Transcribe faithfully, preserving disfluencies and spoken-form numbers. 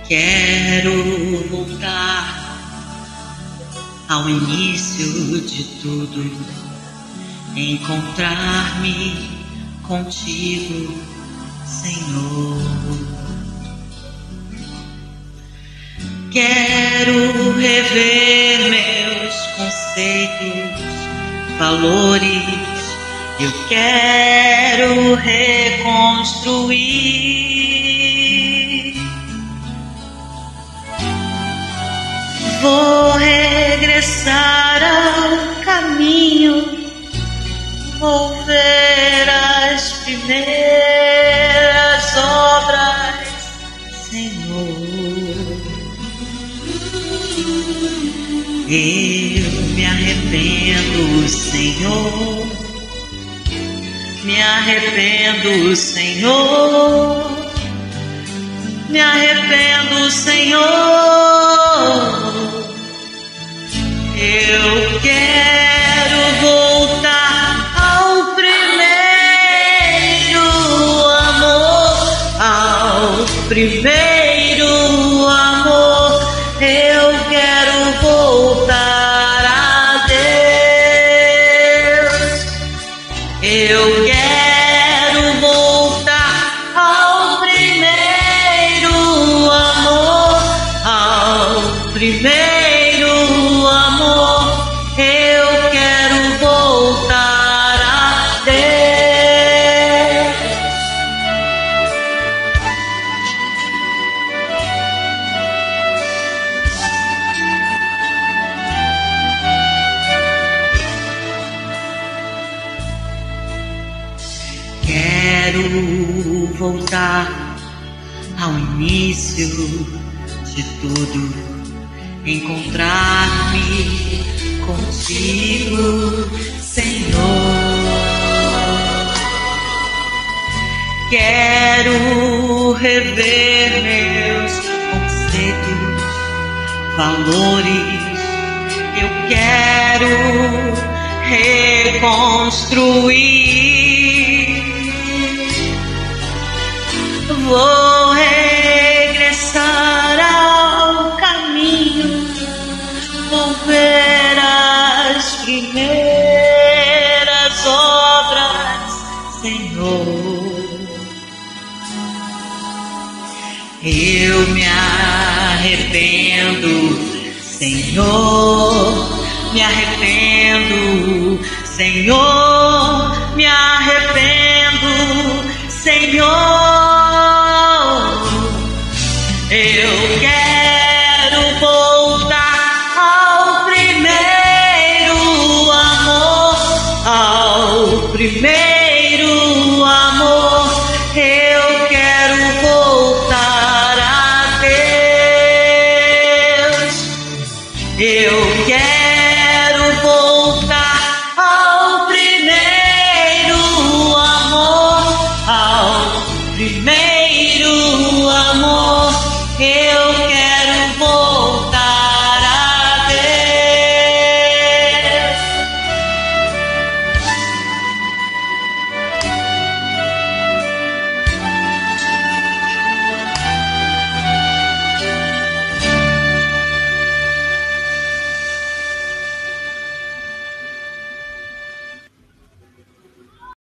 Quero voltar ao início de tudo, encontrar-me contigo, Senhor. Quero rever meus conceitos, valores. Eu quero reconstruir. Vou regressar ao caminho, vou ver as primeiras obras, Senhor. Eu me arrependo, Senhor. Me arrependo, Senhor. Me arrependo, Senhor. Eu quero voltar ao primeiro amor, ao primeiro amor. Eu quero voltar a Deus. Eu quero voltar ao primeiro amor, ao primeiro amor. Eu quero voltar a Deus. Quero voltar ao início de tudo, encontrar-me contigo, Senhor. Quero rever meus conceitos, valores. Eu quero reconstruir. Vou regressar ao caminho, vou ver as primeiras obras, Senhor. Eu me arrependo, Senhor. Me arrependo, Senhor. Me arrependo, Senhor.